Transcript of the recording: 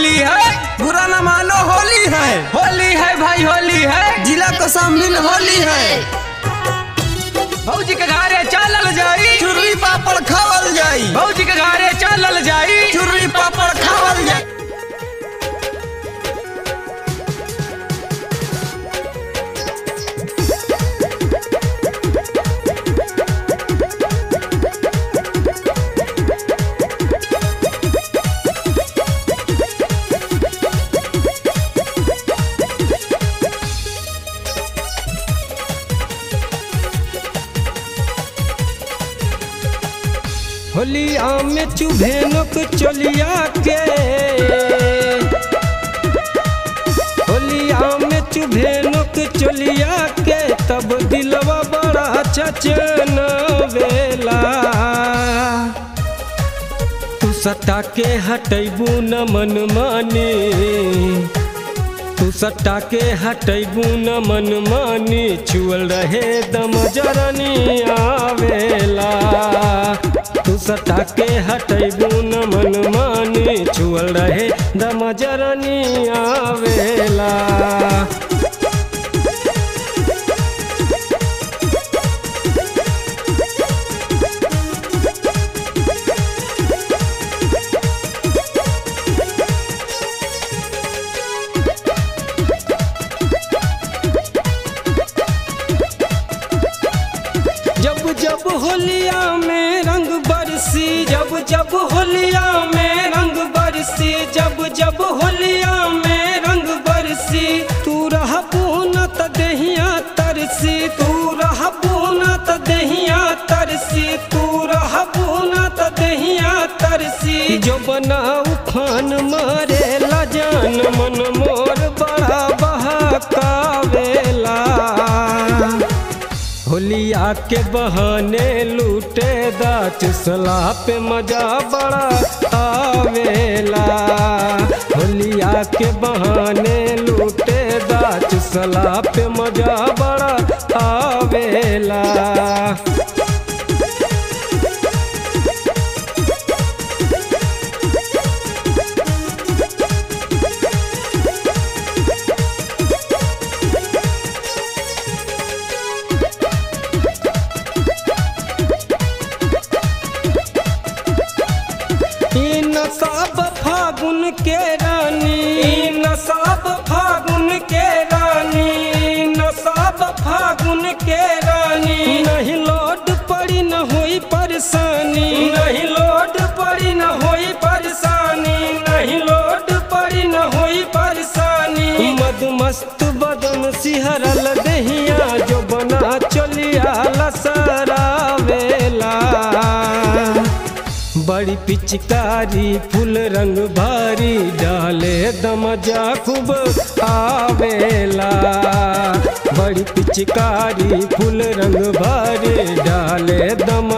होली है, बुरा न मानो होली है। होली है भाई होली है, जिला को शामिल होली है। भौजी के घरे चलल जाई, चुर्री पापड़ खावल जाई। भौजी के घरे चलल जाई, चुर्री पापड़ खावल जाई। होलिया में चुभेनक चलिया के, होलिया में चुभेनक चलिया के, तब दिलवा बड़ा चचन वेला। तू सटा के हटैबू न मन मानी, तू सटा के हटैबू न मन मानी, छुअल रहे दम जरनी आवेला। तू सटा के हटैबू न मन मानी, छुअल रहे दम जरनी आवेला। जब जब होलिया में रंग बरसी, जब जब होलिया में रंग बरसी, जब जब होलिया में रंग बरसी, तू रह पूनत दहिया तरसी, तू रह पूनत दहिया तरसी, तू रह पूनत दहिया तरसी। जो बना उफान मारे लजान, मन मोर बड़ा बहकावेला। होलिया के बहाने लूटे दा, चुसला पे मजा बड़ा आवेला। होलिया के बहाने लूटे दा, चुसला पे मजा बड़ा आवेला। नसाब फागुन के रानी, नसाब फागुन के रानी, नसाब फागुन के रानी। नहीं लोड पड़ी न हुई परेशानी, नहीं लोड पड़ी न हुई परेशानी, नहीं लोड पड़ी न हुई परेशानी। मद मस्त बदन सिहरल दहिया, जो बना चलिया लसरावेला। बड़ी पिचकारी फूल रंग भारी, डाले दमजा खूब आवेला। बड़ी पिचकारी फूल रंग भारी, डाले दम